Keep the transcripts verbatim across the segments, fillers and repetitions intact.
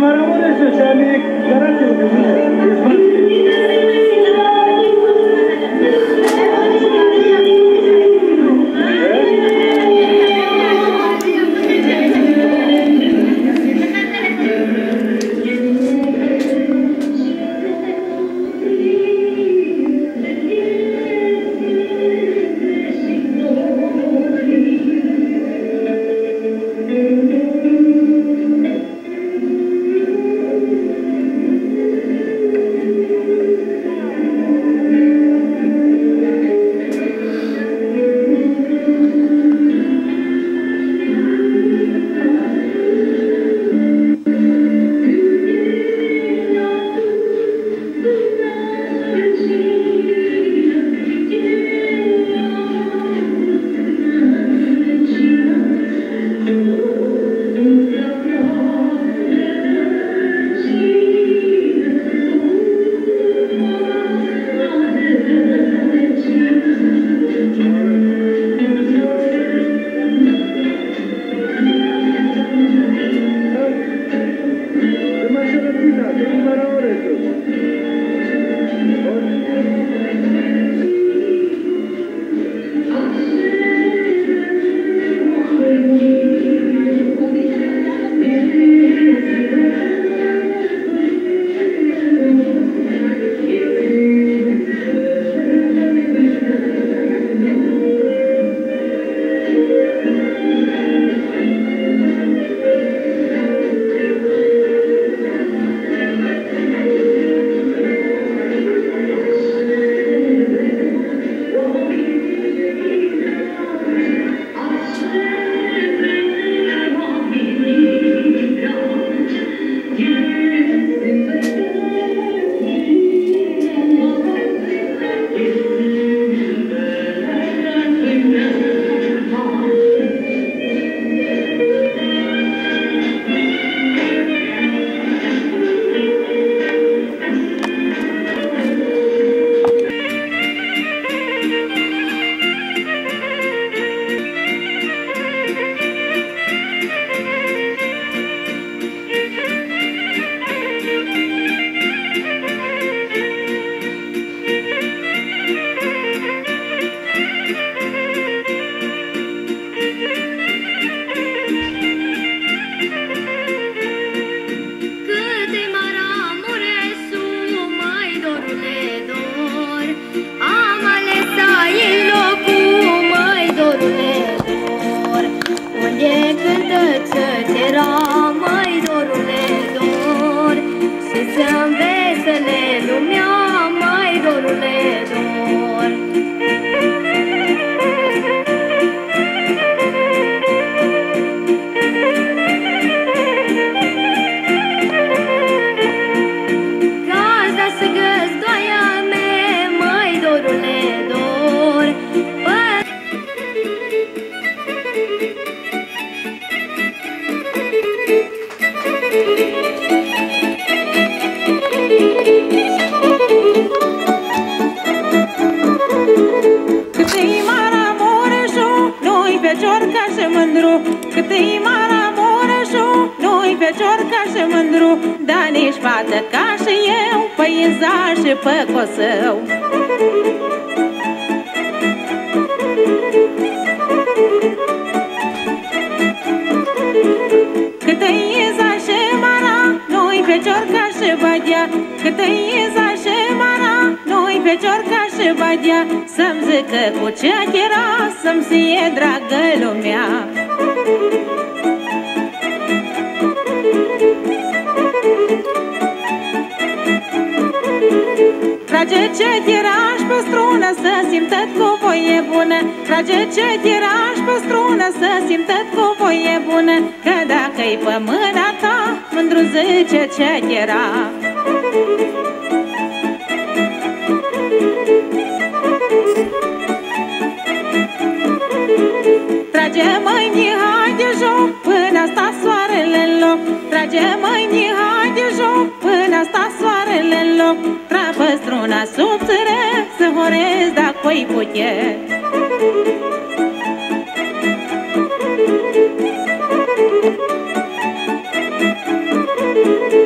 Thank you.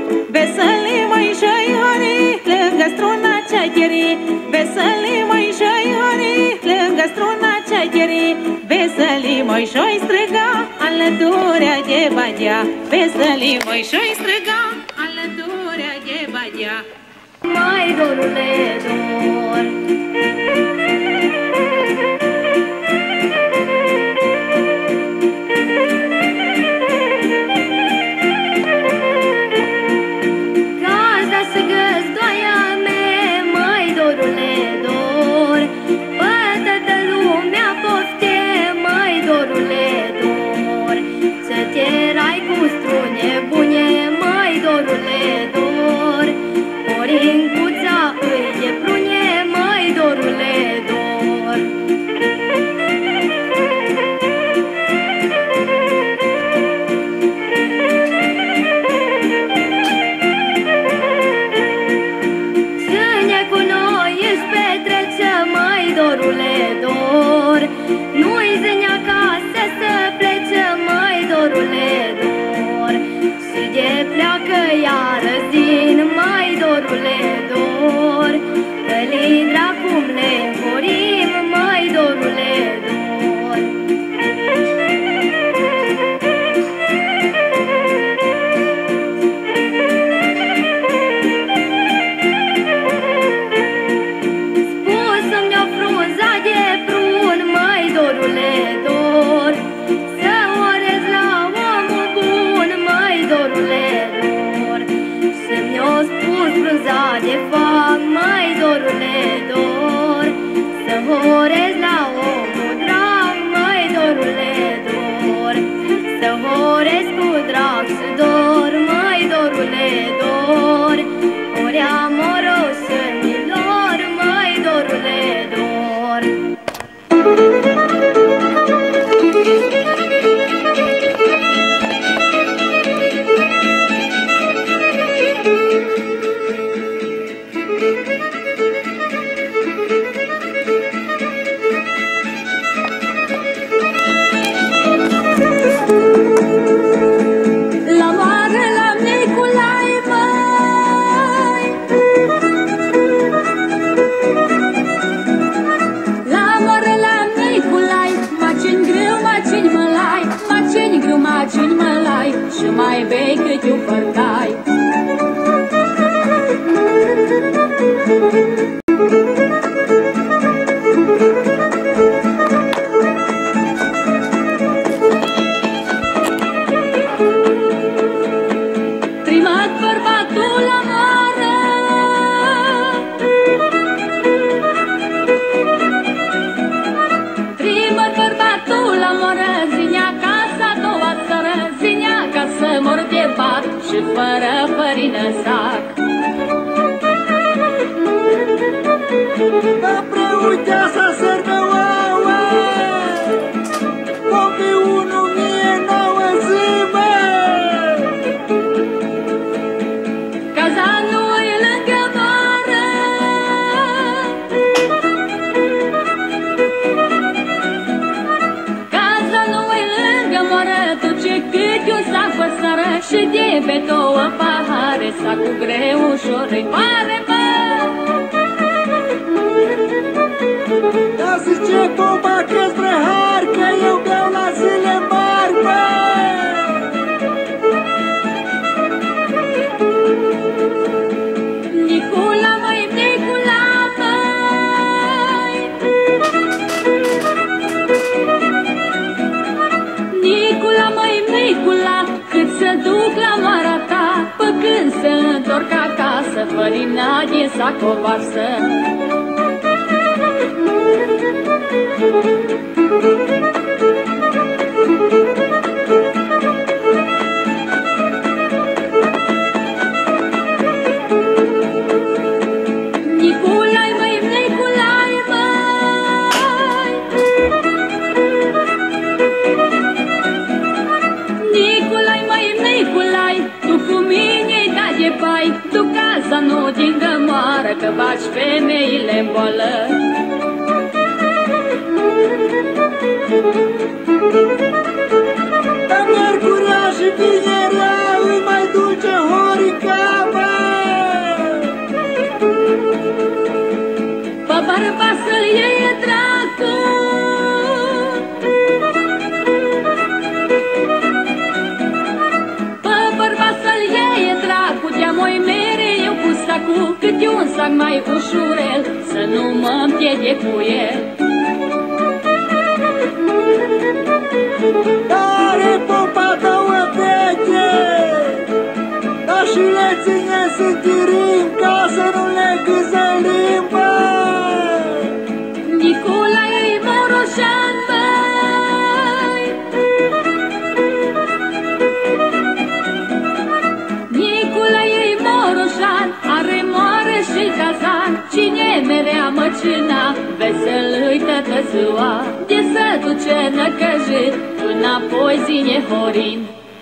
ceageri, veseli măișoiori, lângă struna ceageri, veseli măișoi străga, alăturea de bagea, veseli măișoi străga, alăturea de bagea. Mai dorule dor, gazda să găzdoaia mea, mai dorule dor, toată lumea pofte, mai dorule dor, să te rai cu strune bune, mai dorule dor, Oringuța îi de prune, mai dorule dor. Să-ne cu noi își petrece, mai dorule dor, nu-i zâne acasă să plece, mai dorule dor, și de pleacă iară zin, mai dorule dor, că lidra cum le înforim, mai dorule dor. Spus-mi o frunza de prun, mai dorule dor, să orez la omul bun, mai dorule dor, să-mi-o spus frunza de fac, mai dorule dor, să orez la omul drag, mai dorule dor, să orez cu drag și dor, mai dorule dor, ori amoroșenilor, mai dorule dor. La mare, la Nicolai, mai la mare, la Nicolai, macini greu, macini mălai, macini greu, macini mălai, și mai bei cât un părcai. Trimat bărbatul la mare, trimat bărbatul la mare, zinea casa a doua țară, zinea ca să mor de bat și fără fărină sac. Da preutea să sărbe oaua, copii unu mie nouă zime. Cazanul e lângă mare, cazanul e lângă mare, duce cât un sac pe seară și de pe două pahare, sacul greu ușor îi pare, bă. Da zice popa că spre har, că eu beau la zile mari, bă. Nicula, măi, Nicula, măi, Nicula, măi, Nicula, cât să duc la mara ta, pă când să întorc acasă, fărina din sac o varsă. Nicolai, măi, Nicolai, măi, Nicolai, măi, Nicolai, tu cu mine-i da de bai, tu casa nu din gămoară, că baci femeile-n boală. Da miercurea și vinerea îi mai dulce horica, bă. cu câte un sac mai ușurel, să nu mă împiede cu el. Care popa două peche, dar și le ține să tirim ca să nu le gâzălim, bă. Nicolae Moroșan, băi, Nicolae Moroșan are moară și cazan. Cine merea măcina, vesel-i tătă ziua, de să duce năcăjit, înapoi zine horin.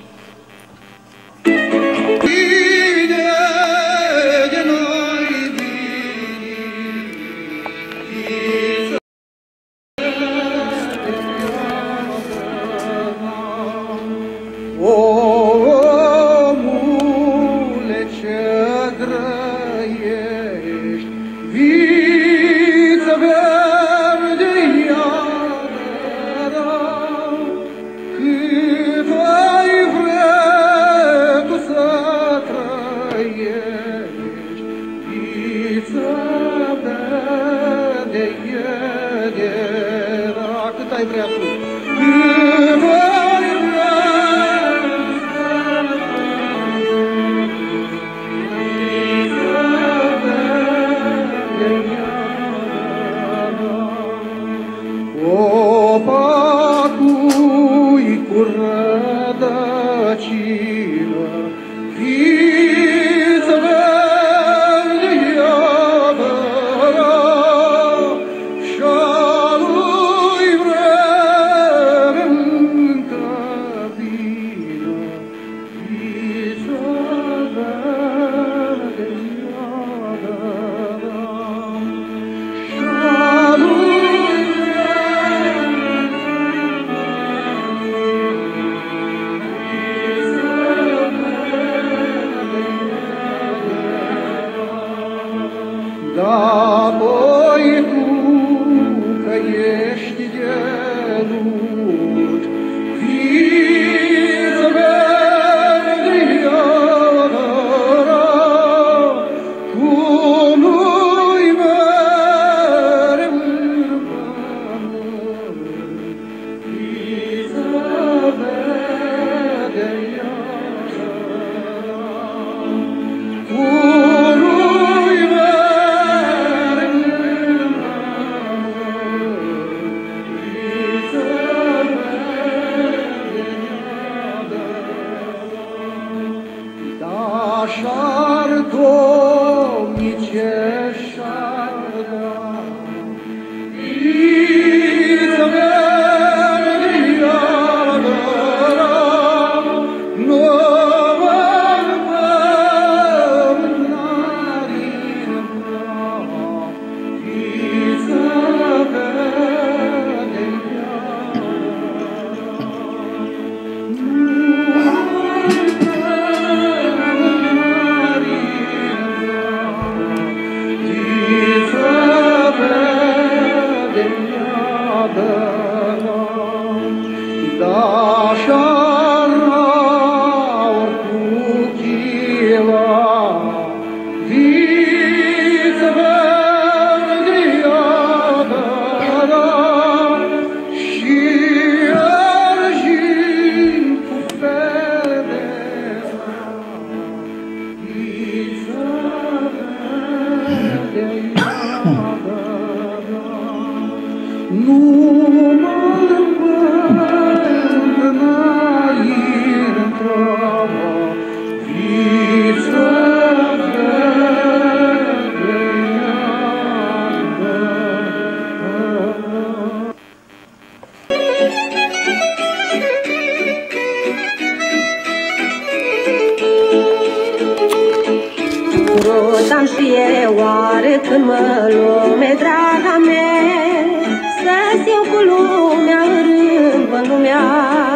Rotam și eu oare când mă lume, draga mea, să-ți iau cu lumea rând în lumea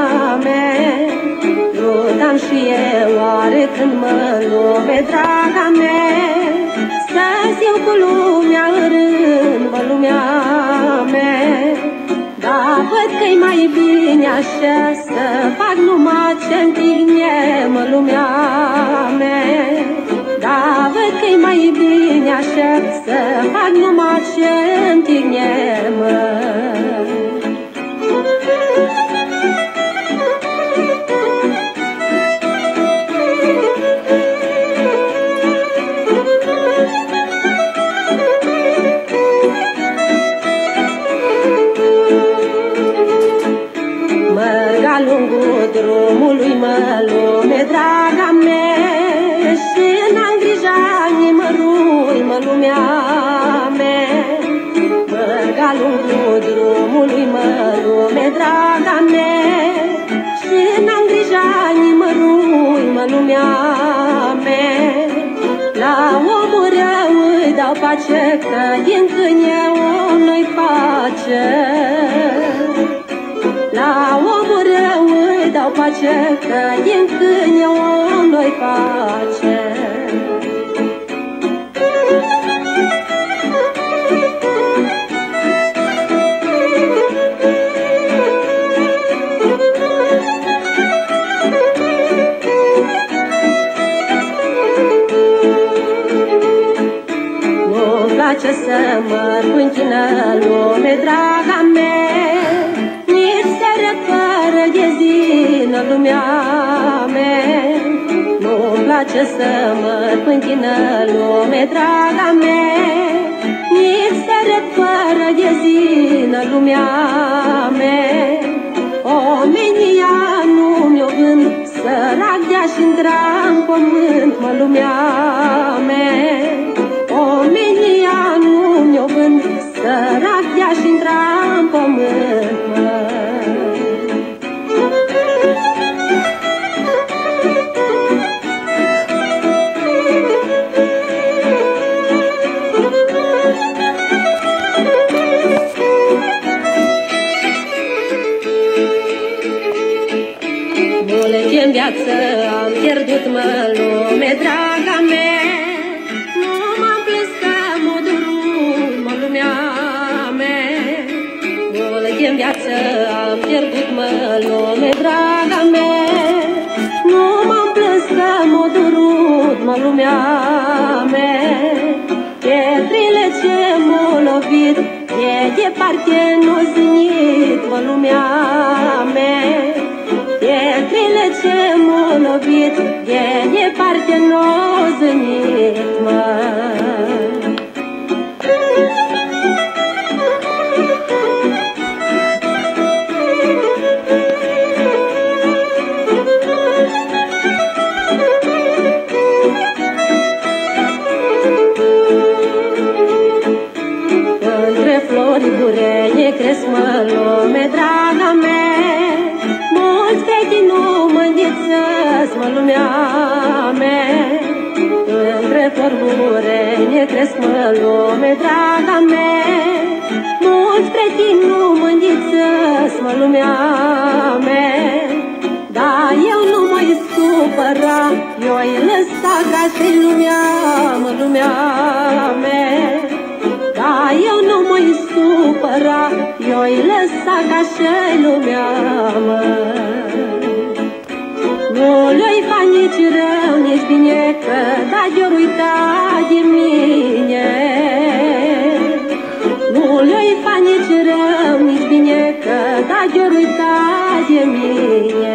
mea. Rotam și eu oare când mă lume, draga mea, să-ți iau cu lumea rând în lumea mea. Dar văd că-i mai bine așa, să fac numai ce-mi tine, mă, lumea mea. Da, văd că-i mai bine mă, lumea mea. Merga lungul drumului, mă, lume draga mea, și n-am grija nimănui, mă, lumea mea. La omul rău îi dau pace, că din când e om nu-i pace. La omul rău îi dau pace, că din când e om nu-i pace. Place să mă închină lume, draga mea, nici seară fără de zi în lumea mea. Nu-mi place să mă închină lume, draga mea, nici seară fără de zi în lumea mea. Omenia nu mi-o gând, sărac de-aș intra în pământ, mă, lumea mea. Omenia nu mi-o gând, sărac de-aș intra în pământ, mă. Multe-n viață am pierdut, mă, lume, draga mea. În viață am pierdut, mă, lume, draga mea. Nu m-am plâns că m-a durut, mă, lumea mea. Pietrile ce m-au lovit de departe n-o zânit, mă, lumea mea. Pietrile ce m-au lovit de departe n-o zânit, mă. Burene cresc, mă, lume, draga mea, mulți fetini nu mândiță-s, mă, lumea mea. Între flori burene cresc, mă, lume, draga mea, mulți fetini nu mândiță-s, mă, lumea mea. Dar eu nu mă-i supăra, eu-i lăsa ca și lumea, mă, lumea mea. Da, eu nu mă-i supăra, eu-i lăsa ca și lumea, mă. Nu le-i fa nici rău, nici bine, că dacă-or uita de mine. Nu le-i fa nici rău, nici bine, că dacă-or uita de mine.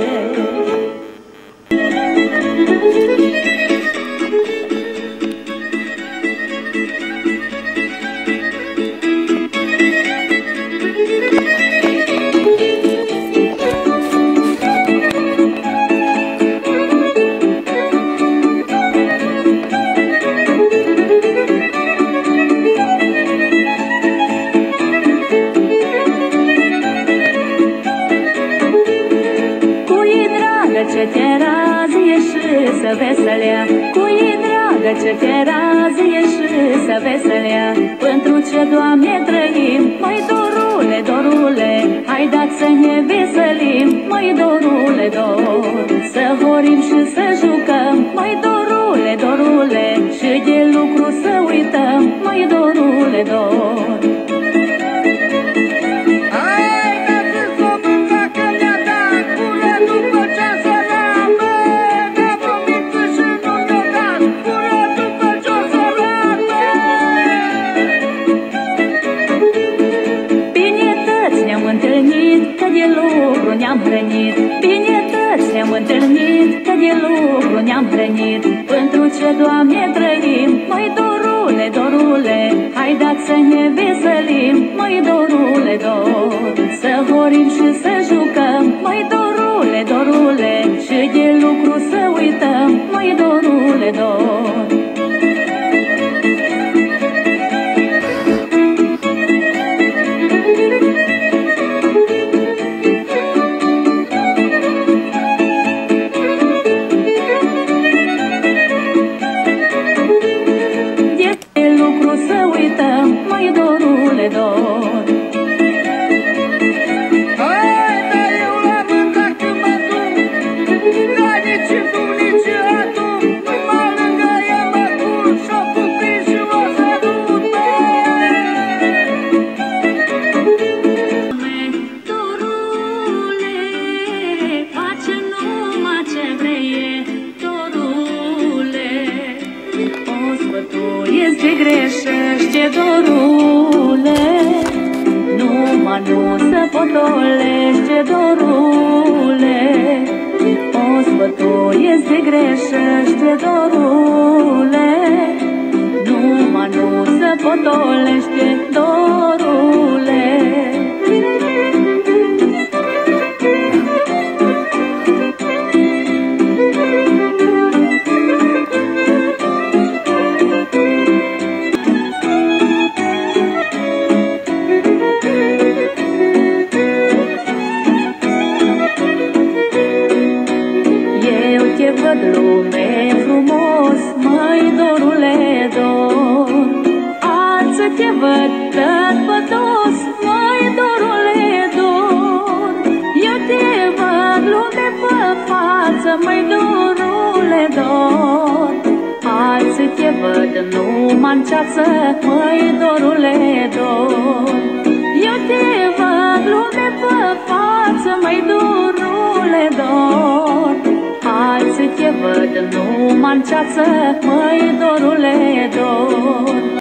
Ce te razie și să veselea, cui-i dragă ce te razie și să veselea. Pentru ce, Doamne, trăim, măi, dorule, dorule, hai dat să ne veselim, măi, dorule, dor. Să horim și să jucăm, măi, dorule, dorule, și de lucru să uităm, măi, dorule, dor. Ne-am hrănit, binetăți ne-am întâlnit, că de lucru ne-am hrănit. Pentru ce, Doamne, trăim, măi, dorule, dorule, hai dat să ne veselim, măi, dorule, dor. Să horim și să jucăm, măi, dorule, dorule, și de lucru să uităm, măi, dorule, dor. dorule, dor. Hai, dar eu la mânca când mă duc, dar nici tu, nici atum, numai lângă ea mă culc și-o pupi și o sărut. Dorule, face numai ce vrei, dorule. O sfătuiesc ce greșește, dorule. Numai nu se potolește, dorule. O sfătuiesc ce greșește, dorule. Numai nu se potolește, dorule. Te văd lume frumos, măi dorule, dor. Azi te văd tot pătos, măi dorule, dor. Eu te văd lume pe față, măi dorule, dor. Azi te văd numai-n ceață, măi dorule, dor. Eu te văd lume pe față, măi dorule, dor. Azi te văd numai-n ceață, măi dorule, dor.